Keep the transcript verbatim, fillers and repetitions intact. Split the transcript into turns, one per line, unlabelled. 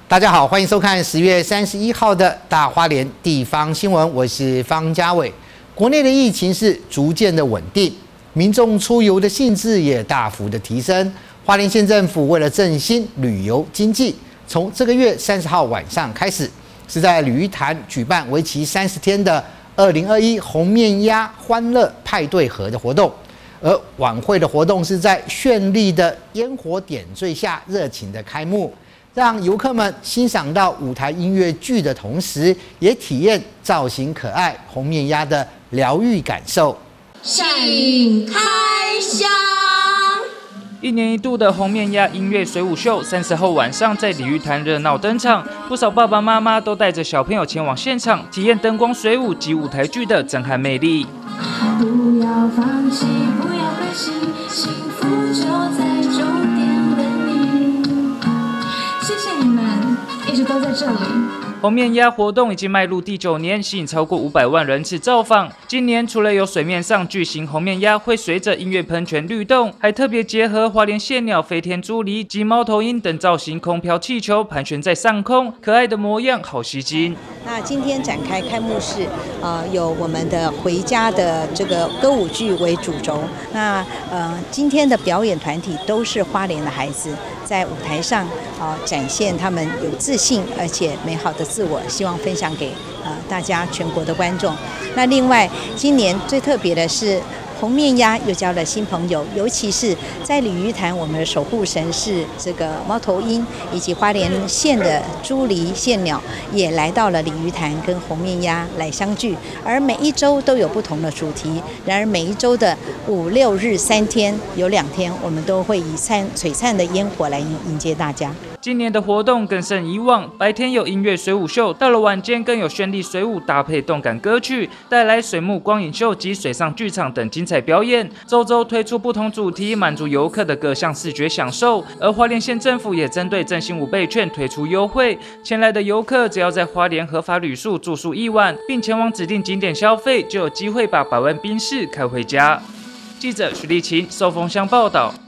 大家好，欢迎收看十月三十一号的大花莲地方新闻，我是方家伟。国内的疫情是逐渐的稳定，民众出游的兴致也大幅的提升。花莲县政府为了振兴旅游经济，从这个月三十号晚上开始，是在鲤鱼潭举办为期三十天的二零二一红面鸭欢乐派对盒的活动。而晚会的活动是在绚丽的烟火点缀下热情的开幕。 让游客们欣赏到舞台音乐剧的同时，也体验造型可爱红面鸭的疗愈感受。
请开箱。
一年一度的红面鸭音乐水舞秀，三十号晚上在鲤鱼潭热闹登场，不少爸爸妈妈都带着小朋友前往现场，体验灯光水舞及舞台剧的震撼魅力。
不要放弃，不要灰心，幸福就在终点等你。 谢谢你们一直都在这里。
红面鸭活动已经迈入第九年，吸引超过五百万人次造访。今年除了有水面上巨型红面鸭会随着音乐喷泉律动，还特别结合花莲蟹鸟、飞天猪梨及猫头鹰等造型空飘气球盘旋在上空，可爱的模样好吸睛。
那今天展开开幕式，呃，有我们的回家的这个歌舞剧为主轴。那呃，今天的表演团体都是花莲的孩子，在舞台上啊、呃、展现他们有自信而且美好的自我，希望分享给呃大家全国的观众。那另外，今年最特别的是。 红面鸭又交了新朋友，尤其是在鲤鱼潭，我们的守护神是这个猫头鹰，以及花莲县的猪梨蟹鸟也来到了鲤鱼潭，跟红面鸭来相聚。而每一周都有不同的主题，然而每一周的五六日三天，有两天我们都会以灿璀璨的烟火来迎迎接大家。
今年的活动更胜以往，白天有音乐水舞秀，到了晚间更有绚丽水舞搭配动感歌曲，带来水幕光影秀及水上剧场等精彩表演。周周推出不同主题，满足游客的各项视觉享受。而花莲县政府也针对振兴五倍券推出优惠，前来的游客只要在花莲合法旅宿住宿一晚，并前往指定景点消费，就有机会把百万宾士开回家。记者徐立琴、寿丰乡报道。